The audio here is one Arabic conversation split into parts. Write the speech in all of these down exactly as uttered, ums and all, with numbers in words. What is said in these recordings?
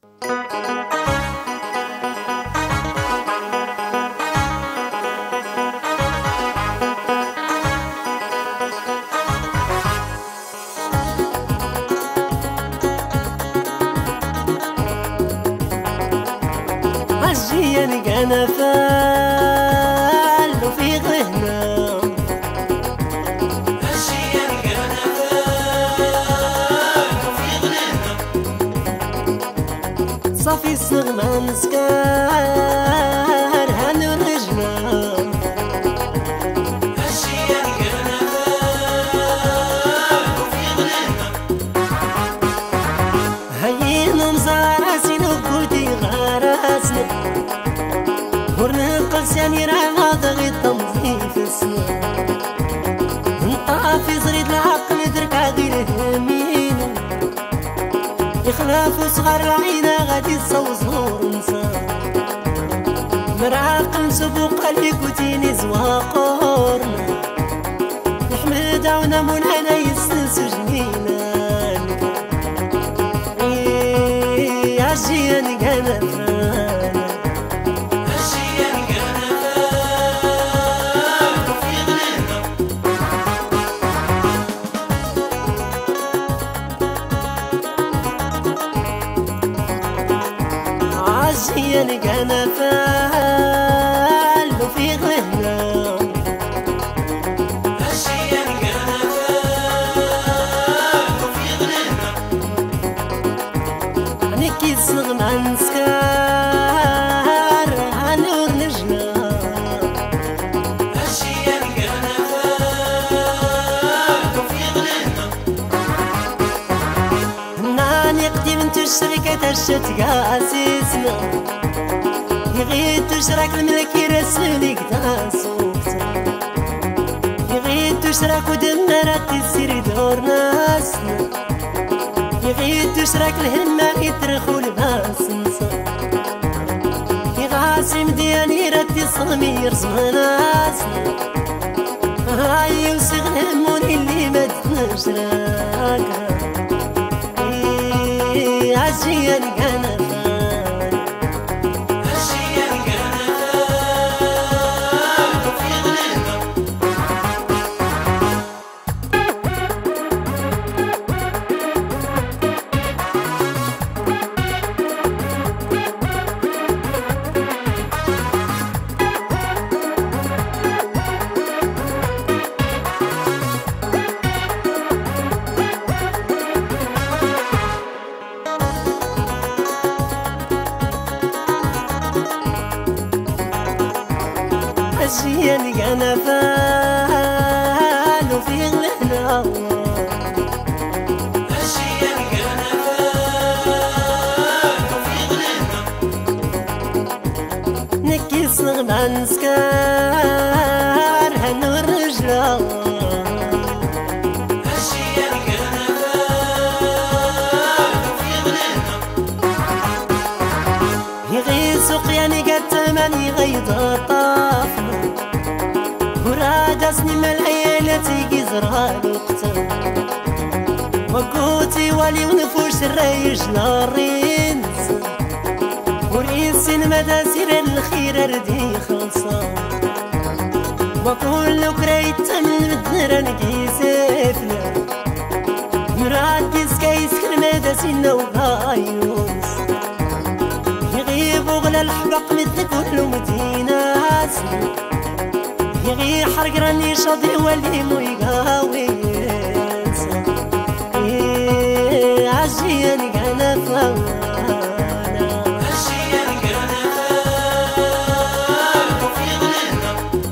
عجيا كان فال وفي غهنا عجيا كان فال وفي غهنا صافي الصغمة مسكار هانو رجنا عجيا كان فال وفي غهنا هينو مزارسين وقودي غارسنا ورنقص يعني راه ضغي التنظيف السنة نطافي زريد العقل درك غير همين يخلافو صغار العينة غادي تصوصور نسا مراقل نسبو قلبك وتيني زواقورنا نحمد عونا مولانا يسنسو جنينان إيه عجيا كان فرانا عجيا كان فال وفي غهنا عجيا كان فال وفي غهنا عنيكي صغنا نسكار هانور نجنا عجيا كان فال وفي غهنا ناني قديم انتو الشركة تشت قاسسنا يغيد تشرك الملك يرسلك تاسوكتا يغيد تشرك ودمرت تسير دور ناسنا يغيد تشرك الهمة يترخو لباس نصا يغاسم دياني رد صمي يرسم ناسنا هاي وصغ هموني اللي ما تنشراكا إيه عجيا كان عجيا كان فال وفي غهنا عجيا كان فال وفي غهنا نكي صغنا نسكار هانو الرجلا عجيا كان فال وفي غهنا يغي سقياني قد تماني غيض طافنا ورادسني من العيالة يزرها الوقتا وقوتي والي ونفوش الريش لارينس وريسين مدى سير الخير ردي خلصا وكل كريت من مدنرا نقي سيفنا مراد يسكيس كرمادة سينا وغايوس يغيب وغلا الحبق مثل كل مدينة يغي حرق راني شاطي والي مو يقاويس إيه عجيا كان فوانا عجيا كان فال وفي غهنا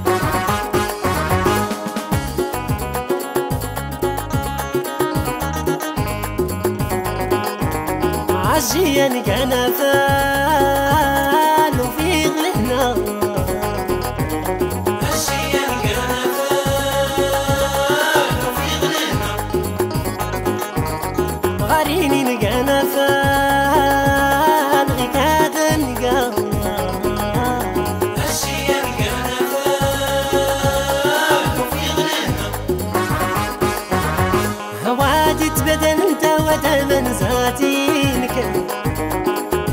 عجيا كان فال وفي غهنا غاريني نقانا فان غيكاد نقانا عجيا كان فان وفي غهنا هوادي تبدل انت ودمن ذاتي نكن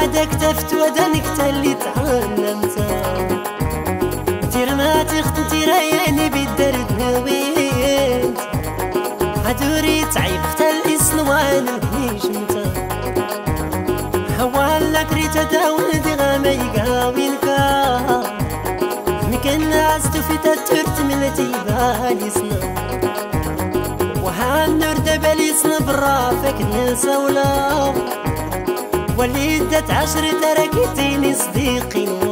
عادك تفت ودنك تاللي تعلمتها دير ما تخت تيريني بالدرد نويت عدوري تعيب تاللي سنوان نجمتها حوالك ريت داون دي غامي قاوينكا مكان ناس تفيت الترت ملتي بالي سنة وهالنور دبالي سنة برافك نسا ولا وليدت عشر تركتيني صديقي